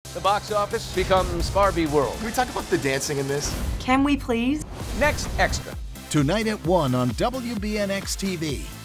The box office becomes Barbie world. Can we talk about the dancing in this? Can we please? Next extra. Tonight at 1 on WBNX-TV.